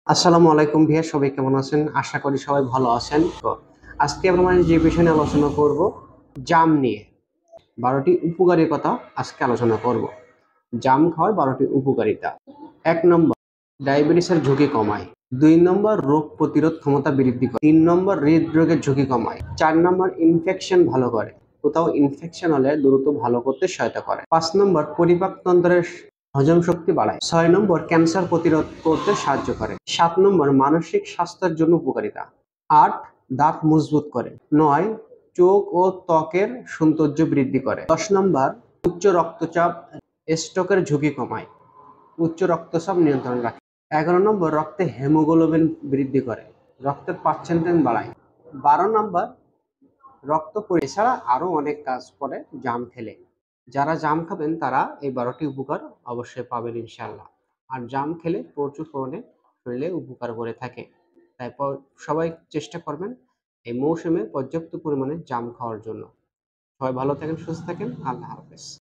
আসসালামু আলাইকুম ভাইয়া, সবাই কেমন আছেন? আশা করি সবাই ভালো আছেন। তো আজকে আমরা যে বিষয় নিয়ে আলোচনা করব, জাম নিয়ে 12টি উপকারিতা আজকে আলোচনা করব। জাম খাওয়ার 12টি উপকারিতা। 1 নম্বর, ডায়াবেটিসের ঝুঁকি কমায়। 2 নম্বর, রোগ প্রতিরোধ ক্ষমতা বৃদ্ধি করে। 3 নম্বর, হৃদরোগের ঝুঁকি কমায়। 4 নম্বর, ইনফেকশন ভালো করে। কোথাও ইনফেকশন হলে দ্রুত ভালো করতে সহায়তা করে। 5 নম্বর, পরিপাকতন্ত্রের হজম শক্তি বাড়ায়। 6 নম্বর, ক্যান্সার প্রতিরোধ করতে সাহায্য করে। 7 নম্বর, মানসিক স্বাস্থ্যের জন্য উপকারিতা। 8, দাঁত মজবুত করে। 9, চোখ ও ত্বকের সৌন্দর্য বৃদ্ধি করে। 10 নম্বর, উচ্চ রক্তচাপ স্ট্রোকের ঝুঁকি কমায়। উচ্চ রক্তচাপ নিয়ন্ত্রণ রাখে। 11 নম্বর, রক্তে হেমোগ্লোবিন বৃদ্ধি করে, রক্তের পার্সেন্টেজ বাড়ায়। 12 নম্বর, এছাড়া আরো অনেক কাজ করে জাম খেলে। যারা জাম খাবেন তারা এই 12টি উপকার অবশ্যই পাবেন ইনশাআল্লাহ। আর জাম খেলে প্রচুর পরিমাণে শরীরে উপকার করে থাকে। তারপর সবাই চেষ্টা করবেন এই মৌসুমে পর্যাপ্ত পরিমাণে জাম খাওয়ার জন্য। সবাই ভালো থাকেন, সুস্থ থাকেন। আল্লাহ হাফেজ।